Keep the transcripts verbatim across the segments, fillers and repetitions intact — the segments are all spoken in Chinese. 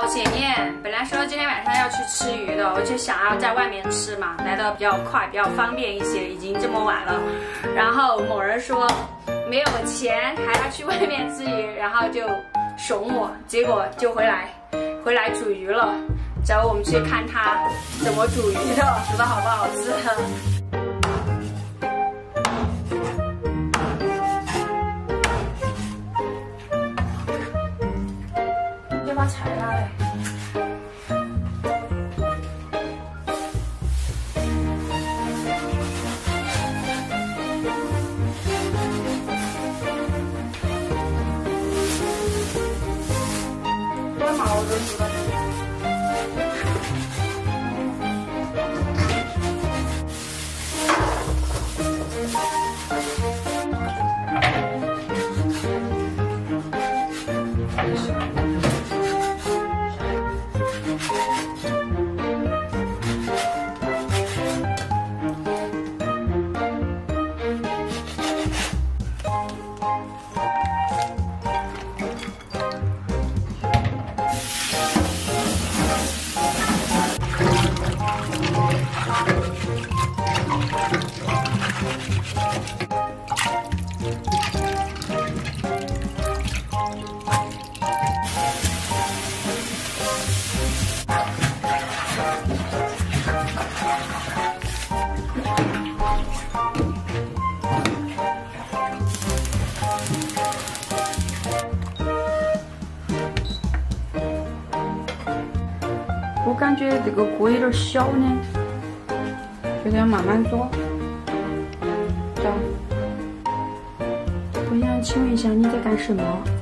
好检验。本来说今天晚上要去吃鱼的，我就想要在外面吃嘛，来的比较快，比较方便一些。已经这么晚了，然后某人说没有钱，还要去外面吃鱼，然后就怂我，结果就回来回来煮鱼了。找我们去看他怎么煮鱼的，煮的好不好吃。 把菜拿来。多毛都煮到这里。我感觉这个锅有点小呢，觉得要慢慢做。走，我想请问一下你在干什么？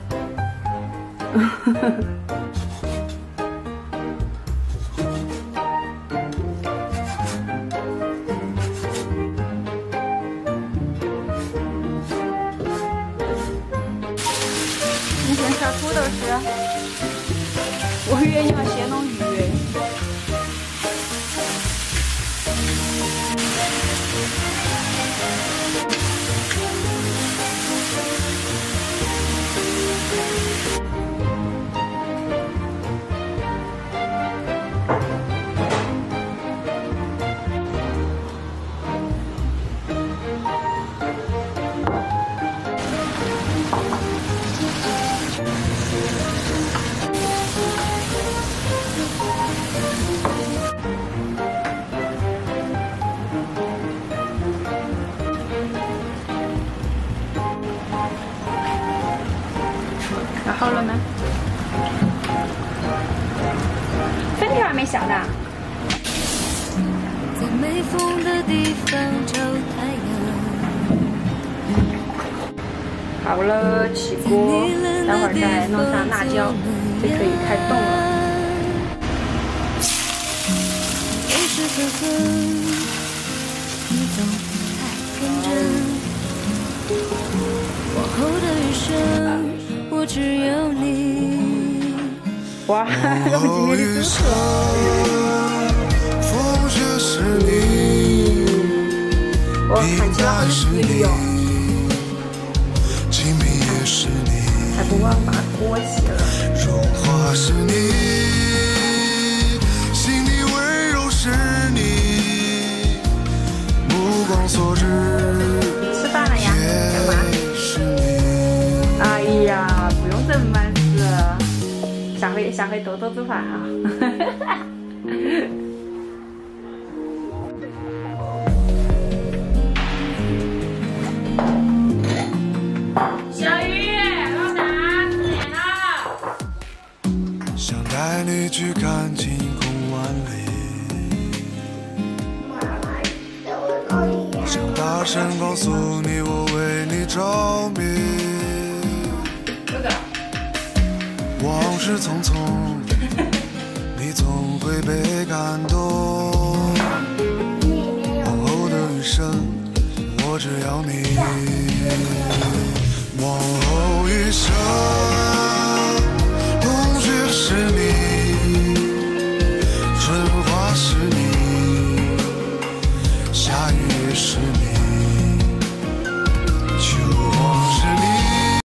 你先烧土豆丝，我以为你要先弄鱼。 好了吗？粉条还没下呢。在没风的地方找太阳。好了，起锅，待会儿再弄上辣椒，就可以开动了。有时刻刻，你总太天真。往后的余生。 我只有你。哇，这么今天的主持。我看起来好像自律哦。还不忘把锅洗了。吃饭了呀？干嘛？哎呀。 这么慢事，下回下回多多做饭啊！小鱼，老大吃面了。想带你去看晴空万里，想大声告诉你我为你着迷。 往事匆匆，你总会被感动。往后的余生，我只要你。往后余生。